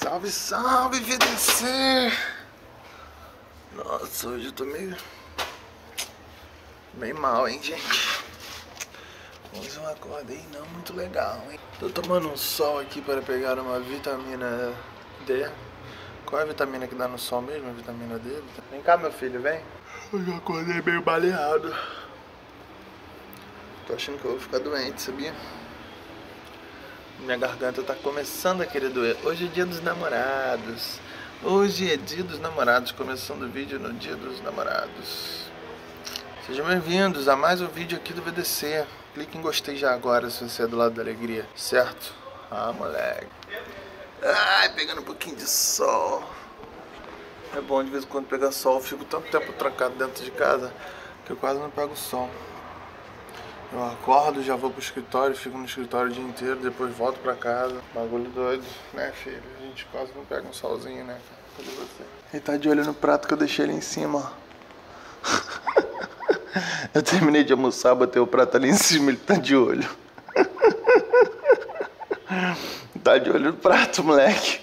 Salve, salve, VDC! Nossa, hoje eu tô meio mal, hein, gente? Hoje eu acordei não muito legal, hein? Tô tomando um sol aqui para pegar uma vitamina D. Qual é a vitamina que dá no sol mesmo? A vitamina D? Vem cá, meu filho, vem. Hoje eu acordei meio baleado. Tô achando que eu vou ficar doente, sabia? Minha garganta tá começando a querer doer. Hoje é dia dos namorados. Hoje é dia dos namorados. Começando o vídeo no dia dos namorados. Sejam bem-vindos a mais um vídeo aqui do VDC. Clique em gostei já agora se você é do lado da alegria, certo? Ah, moleque. Ai, pegando um pouquinho de sol. É bom de vez em quando pegar sol. Eu fico tanto tempo trancado dentro de casa que eu quase não pego sol. Eu acordo, já vou pro escritório, fico no escritório o dia inteiro, depois volto pra casa. Bagulho doido, né, filho? A gente quase não pega um solzinho, né? Cadê você? Ele tá de olho no prato que eu deixei ali em cima, ó. Eu terminei de almoçar, botei o prato ali em cima, ele tá de olho. Tá de olho no prato, moleque.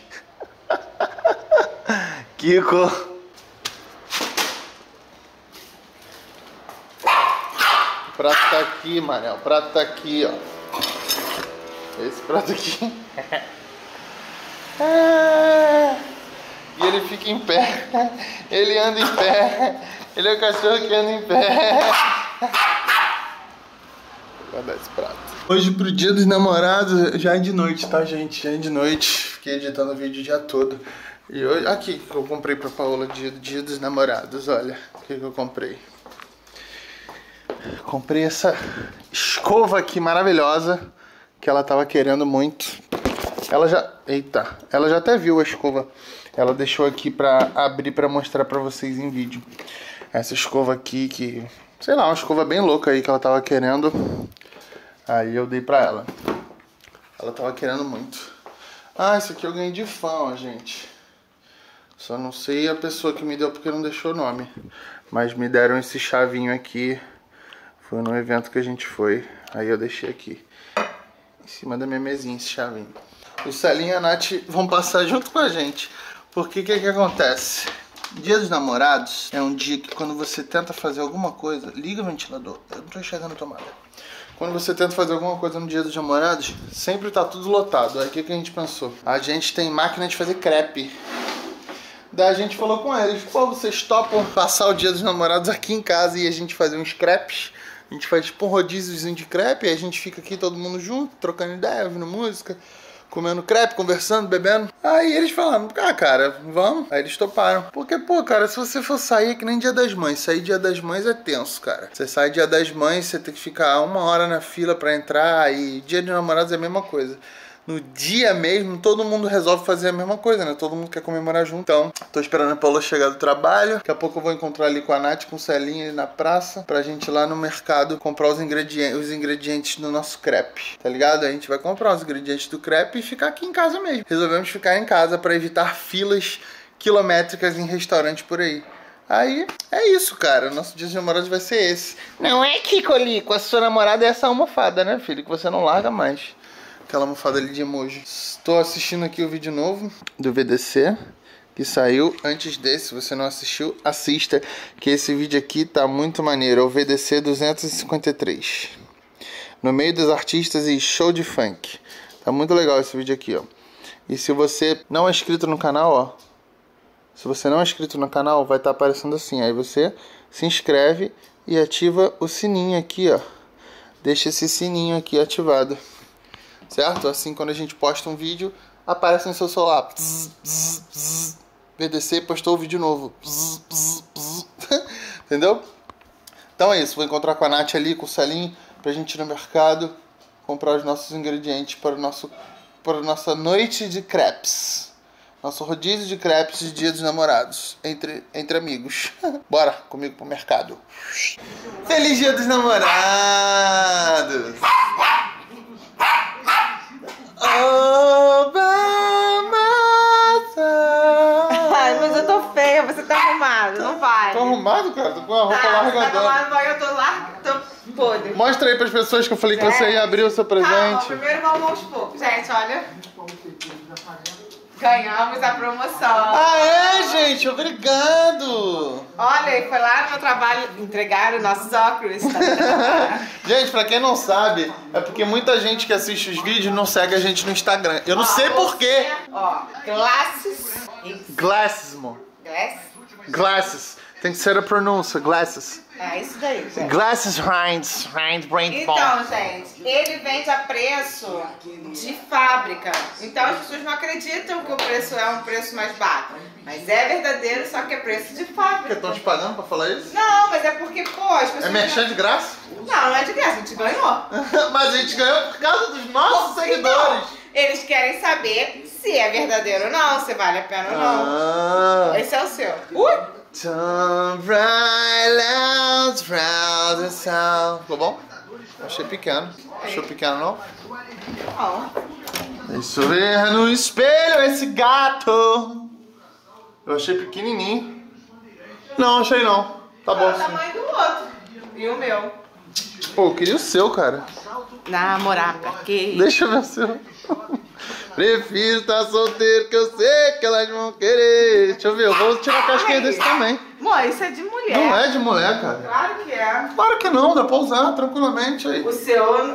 Kiko. O prato tá aqui, mané. O prato tá aqui, ó. Esse prato aqui. E ele fica em pé. Ele anda em pé. Ele é o cachorro que anda em pé. Vou guardar esse prato. Hoje pro dia dos namorados, já é de noite, tá, gente? Já é de noite. Fiquei editando o vídeo o dia todo. E hoje, aqui que eu comprei pra Paola dia dos namorados, olha. O que eu comprei. Comprei essa escova aqui maravilhosa que ela tava querendo muito. Ela já... Eita! Ela já até viu a escova. Ela deixou aqui pra abrir pra mostrar pra vocês em vídeo. Essa escova aqui que... Sei lá, uma escova bem louca aí que ela tava querendo. Aí eu dei pra ela. Ela tava querendo muito. Ah, isso aqui eu ganhei de fã, ó, gente. Só não sei a pessoa que me deu porque não deixou o nome. Mas me deram esse chavinho aqui. Foi no evento que a gente foi. Aí eu deixei aqui em cima da minha mesinha esse chavinho. O Celinho e a Nath vão passar junto com a gente. Porque o que acontece? Dia dos namorados é um dia que quando você tenta fazer alguma coisa... Liga o ventilador. Eu não tô enxergando a tomada. Quando você tenta fazer alguma coisa no dia dos namorados, sempre tá tudo lotado. Aí o que a gente pensou? A gente tem máquina de fazer crepe. Daí a gente falou com eles. Pô, vocês topam passar o dia dos namorados aqui em casa e a gente fazer uns crepes? A gente faz tipo um rodíziozinho de crepe, aí a gente fica aqui todo mundo junto, trocando ideia, ouvindo música, comendo crepe, conversando, bebendo. Aí eles falaram, ah, cara, vamos. Aí eles toparam. Porque, pô, cara, se você for sair, é que nem Dia das Mães. Sair Dia das Mães é tenso, cara. Você sai Dia das Mães, você tem que ficar 1 hora na fila pra entrar, e Dia dos Namorados é a mesma coisa. No dia mesmo, todo mundo resolve fazer a mesma coisa, né? Todo mundo quer comemorar junto. Então, tô esperando a Paula chegar do trabalho. Daqui a pouco eu vou encontrar ali com a Nath, com o Celinho ali na praça, pra gente ir lá no mercado comprar os ingredientes do nosso crepe, tá ligado? A gente vai comprar os ingredientes do crepe e ficar aqui em casa mesmo. Resolvemos ficar em casa pra evitar filas quilométricas em restaurantes por aí. Aí, é isso, cara. O nosso dia de namorados vai ser esse. Não é, Kikolico? A sua namorada é essa almofada, né, filho? Que você não larga mais. Aquela almofada ali de emoji. Estou assistindo aqui o vídeo novo do VDC, que saiu antes desse. Se você não assistiu, assista, que esse vídeo aqui tá muito maneiro. É o VDC 253. No meio dos artistas e show de funk. Tá muito legal esse vídeo aqui, ó. E se você não é inscrito no canal, ó. Se você não é inscrito no canal, vai estar aparecendo assim. Aí você se inscreve e ativa o sininho aqui, ó. Deixa esse sininho aqui ativado. Certo? Assim, quando a gente posta um vídeo, aparece no seu celular. Bzz, bzz, bzz. VDC postou o vídeo novo. Bzz, bzz, bzz. Entendeu? Então é isso. Vou encontrar com a Nath ali, com o Celinho, pra gente ir no mercado comprar os nossos ingredientes para a nossa noite de crepes. Nosso rodízio de crepes de Dia dos Namorados. Entre amigos. Bora comigo pro mercado. Feliz Dia dos Namorados! Ai, mas eu tô feia, você tá arrumado, não vai. Tô arrumado, cara? Tô com a roupa largadona. Tá arrumado, vai, eu tô lá, tô podre. Mostra aí pras pessoas que eu falei que você ia abrir o seu presente. Calma, primeiro vamos aos poucos. Gente, olha. Ganhamos a promoção. Ah, é, gente? Obrigado! Olha, e foi lá no meu trabalho entregar os nossos óculos. Gente, pra quem não sabe, é porque muita gente que assiste os vídeos não segue a gente no Instagram. Eu não sei porquê. Ó, glasses. Glasses, amor. Glasses? Glasses. Tem que ser a pronúncia, glasses. É isso daí, gente. Glasses Heinz Brain Ball. Então, gente, ele vende a preço de fábrica. Então as pessoas não acreditam que o preço é um preço mais baixo. Mas é verdadeiro, só que é preço de fábrica. Estão te pagando pra falar isso? Não, mas é porque, pô, as pessoas... É merchan de graça? Não, não é de graça, a gente ganhou. Mas a gente ganhou por causa dos nossos seguidores. Eles querem saber se é verdadeiro ou não, se vale a pena ou não. Esse é o seu. Turn right out round the sound. Ficou bom? Achei pequeno. Achou pequeno, não? Não. Deixa eu ver no espelho esse gato. Eu achei pequenininho. Não, achei não. Tá bom É o sim. tamanho do outro. E o meu. Pô, eu queria o seu, cara. Namorar pra quê? Deixa eu ver o seu. Prefiro estar solteiro, que eu sei que elas vão querer. Deixa eu ver, eu vou tirar a casquinha desse também. Amor, isso é de mulher. Não é de mulher, cara. Claro que é. Claro que não, dá pra usar tranquilamente aí. O seu...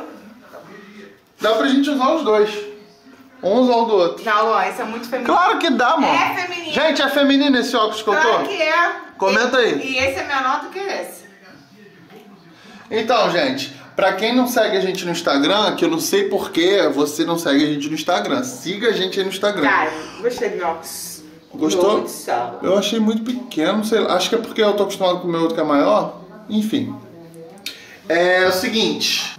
Dá pra gente usar os dois. Um usar o do outro. Não, Luan, isso é muito feminino. Claro que dá, mano. É feminino. Gente, é feminino esse óculos que eu tô? Claro que é. Comenta aí. E esse é menor do que esse. Então, gente, pra quem não segue a gente no Instagram, que eu não sei porquê você não segue a gente no Instagram, siga a gente aí no Instagram. Cara, gostei do meu óculos. Gostou? Muito só. Eu achei muito pequeno, sei lá. Acho que é porque eu tô acostumado com o meu outro que é maior. Enfim. É o seguinte.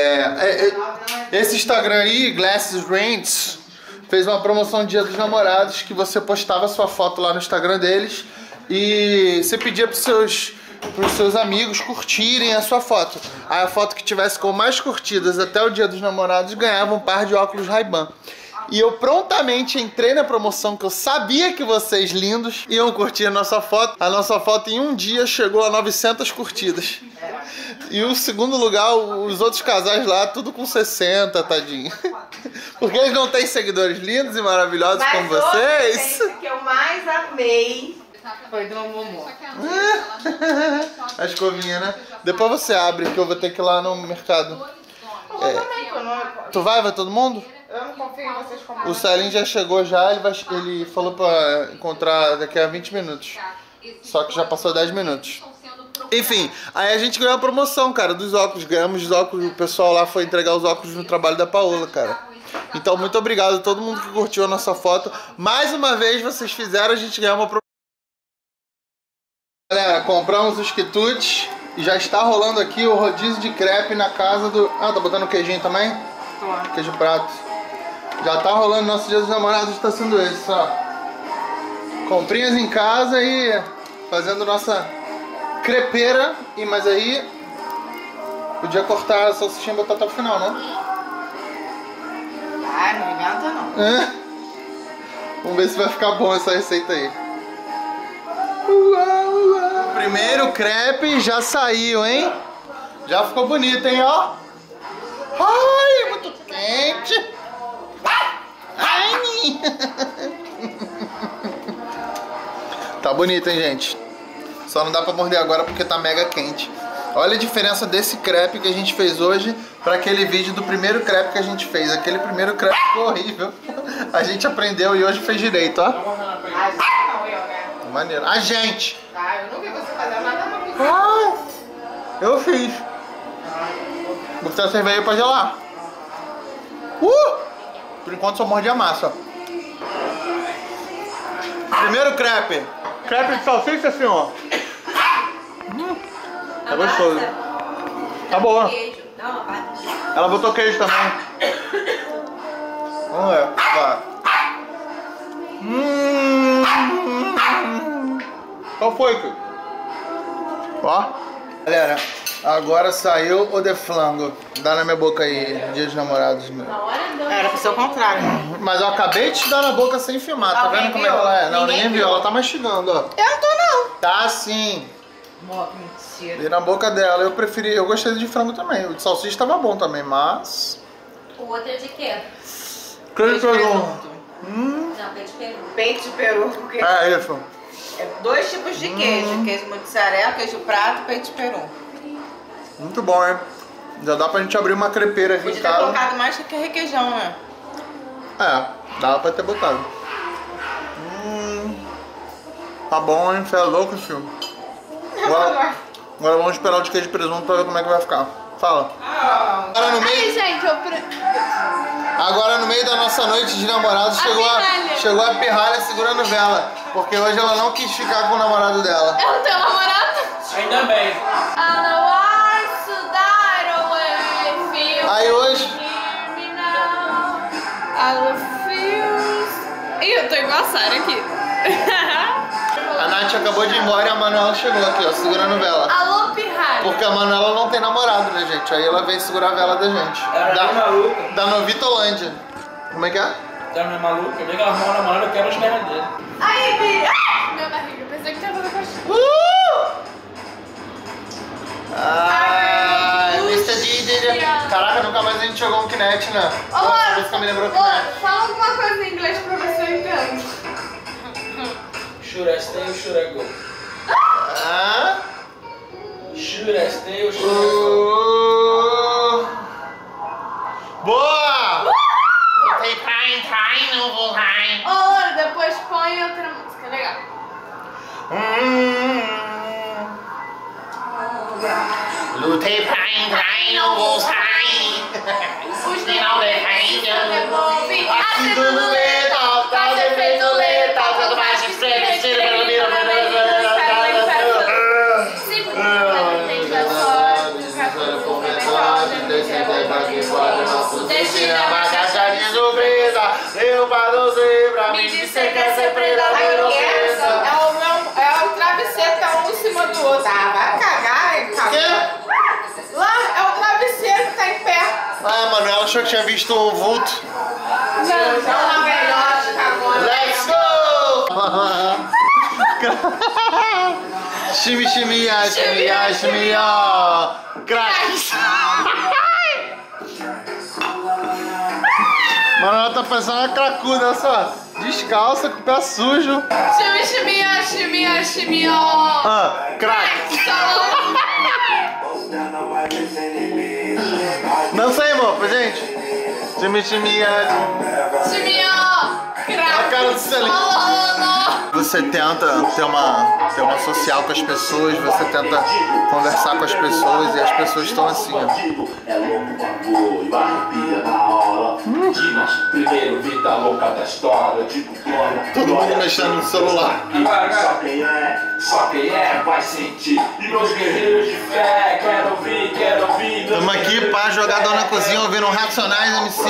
Esse Instagram aí, Glasses Rents, fez uma promoção Dia dos Namorados que você postava sua foto lá no Instagram deles e você pedia pros seus amigos curtirem a sua foto. Aí a foto que tivesse com mais curtidas até o Dia dos Namorados ganhava um par de óculos Ray-Ban. E eu prontamente entrei na promoção, que eu sabia que vocês lindos iam curtir a nossa foto. A nossa foto em um dia chegou a 900 curtidas. E o segundo lugar, os outros casais lá, tudo com 60, tadinho. Porque eles não têm seguidores lindos e maravilhosos como vocês. Mas que eu mais amei foi do Momo. A escovinha, né? Depois você abre, que eu vou ter que ir lá no mercado. Tu vai todo mundo? Eu não confio em vocês como... O Celinho já chegou já, ele falou pra encontrar daqui a 20 minutos. Só que já passou 10 minutos. Enfim, aí a gente ganhou a promoção, cara, dos óculos. Ganhamos os óculos, o pessoal lá foi entregar os óculos no trabalho da Paola, cara. Então, muito obrigado a todo mundo que curtiu a nossa foto. Mais uma vez, vocês fizeram a gente ganhar uma promoção. Galera, compramos os quitutes e já está rolando aqui o rodízio de crepe na casa do... Ah, tá botando queijinho também? Queijo prato. Já tá rolando, nosso Dia dos Namorados está sendo esse, ó. Comprinhas em casa e fazendo nossa crepeira. Mas aí podia cortar a salsichinha e botar até o final, né? Ah, não inventa não. Vamos ver se vai ficar bom essa receita aí. O primeiro crepe já saiu, hein? Já ficou bonito, hein, ó. Ai, muito quente. Ai. Tá bonito, hein, gente? Só não dá pra morder agora porque tá mega quente. Olha a diferença desse crepe que a gente fez hoje para aquele vídeo do primeiro crepe que a gente fez. Aquele primeiro crepe ficou horrível. A gente aprendeu e hoje fez direito, ó. A gente não, eu, né? Maneiro. A gente! Tá, eu não vi você fazer nada pra mim. Ah, eu fiz. Vou botar a cerveja pra gelar. Por enquanto só mordi a massa. Primeiro crepe. Crepe de salsicha, senhor. Tá gostoso. Tá boa. Ela botou queijo também. Vamos ver. Vai. Qual foi, Kiko? Ó. Galera, agora saiu o de flango. Dá na minha boca aí, Dia dos Namorados. Era pra ser o contrário, né? Mas eu acabei de te dar na boca sem filmar, tá Alguém vendo como é que viu? ela é? Não, Ninguém ninguém viu, viu. ela tá mastigando, ó. Eu não tô, não. Tá sim. Mó, que mentira. E na boca dela, eu gostei de frango também. O de salsicha tava bom também, mas... O outro é de quê? Queijo presunto. Não, peito de peru. Peito de peru, porque É isso. é 2 tipos de queijo. Queijo mussarela, queijo prato e peito de peru. Muito bom, hein? Já dá pra gente abrir uma crepeira aqui Podia em ter casa. colocado mais que requeijão, né? É, dava pra ter botado. Tá bom, hein? Você é louco, filho. Agora vamos esperar o de queijo de presunto pra ver como é que vai ficar. Fala. Agora no meio, gente, agora no meio da nossa noite de namorados chegou a pirralha segurando vela. Porque hoje ela não quis ficar com o namorado dela. eu não tenho namorado. Ainda bem. Aí hoje... Ih, eu tô igual a Sarah aqui. A Nath acabou de ir embora e a Manuela chegou aqui, ó, segurando vela. Alô, pirralha. Porque a Manuela não tem namorado, né, gente? Aí ela veio segurar a vela da gente. Ela é maluca. Da Novitolândia. Como é que é? Ela é maluca. Eu digo que ela arrumou um namorado, eu quero as pernas dele. Aí, Bi. Minha barriga, pensei que tinha fazer coxinha. Ai, Mr. Didi. Caraca, nunca mais a gente jogou um Kinect, né? Nossa, isso que me lembrou Kinect. Fala alguma coisa em inglês pra ver se eu entendo. Should I stay or should I go? Ah? Should I stay or should I go? Boa! Tem praia, não vou rain. Ô, depois põe outra música, legal. Lutei pra entrar e não vou sair. Os Final de frente, eu devolvi. aqui tudo letal, tá defeito letal, tanto mais de frente, tira pelo mira, deixa uma caixa de surpresa, eu pra você, pra mim dizer que é ser predador ofensa. É o travesseiro, tá um em cima do outro. Ah, vai cagar, hein, cara. Lá é o travesseiro que tá em pé. Ah, mano, ela achou que tinha visto um vulto. Não, uma velhote, cagona. Let's go! Shimmy, shimmy, shimmy, shimmy, crack! Mano, ela tá parecendo uma cracuda, olha só. Descalça, com o pé sujo. Chimia. Ah, crack! Não sei, amor, pra gente. Shimmy, shimmy, a cara do Celinho. Você tenta ter uma social com as pessoas, você tenta conversar com as pessoas e as pessoas estão assim, ó. Todo mundo mexendo no celular. Só quem é vai sentir. E meus guerreiros de fé, quero ouvir. Estamos aqui pra jogador na cozinha ouvindo um Racionais MC.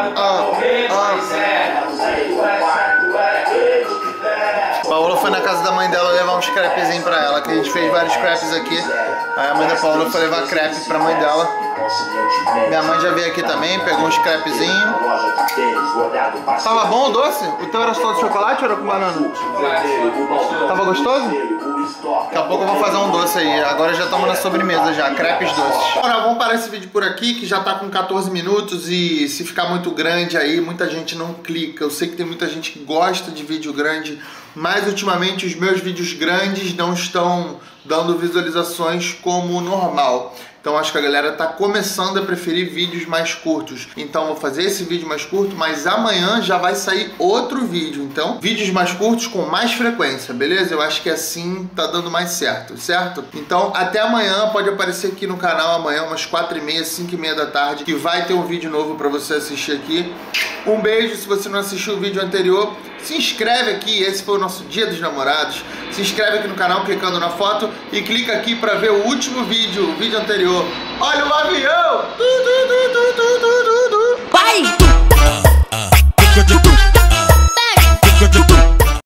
Paola foi na casa da mãe dela levar uns crepezinhos pra ela, que a gente fez vários crepes aqui. Aí a mãe da Paola foi levar crepe pra mãe dela. Minha mãe já veio aqui também, pegou uns crepezinhos. Tava bom o doce? O teu era só de chocolate ou era com banana? Tava gostoso? Daqui a pouco eu vou fazer um doce aí. Agora já estamos na sobremesa já, crepes doces. Bom, vamos parar esse vídeo por aqui, que já tá com 14 minutos e se ficar muito grande aí, muita gente não clica. Eu sei que tem muita gente que gosta de vídeo grande, mas ultimamente os meus vídeos grandes não estão dando visualizações como normal. Então acho que a galera tá começando a preferir vídeos mais curtos. Então vou fazer esse vídeo mais curto, mas amanhã já vai sair outro vídeo. Então, vídeos mais curtos com mais frequência, beleza? Eu acho que assim tá dando mais certo, certo? Então, até amanhã, pode aparecer aqui no canal amanhã, umas 4h30, 5h30 da tarde, que vai ter um vídeo novo pra você assistir aqui. Um beijo, se você não assistiu o vídeo anterior, se inscreve aqui, esse foi o nosso Dia dos Namorados. Se inscreve aqui no canal clicando na foto e clica aqui pra ver o último vídeo, o vídeo anterior. Olha o avião! Vai!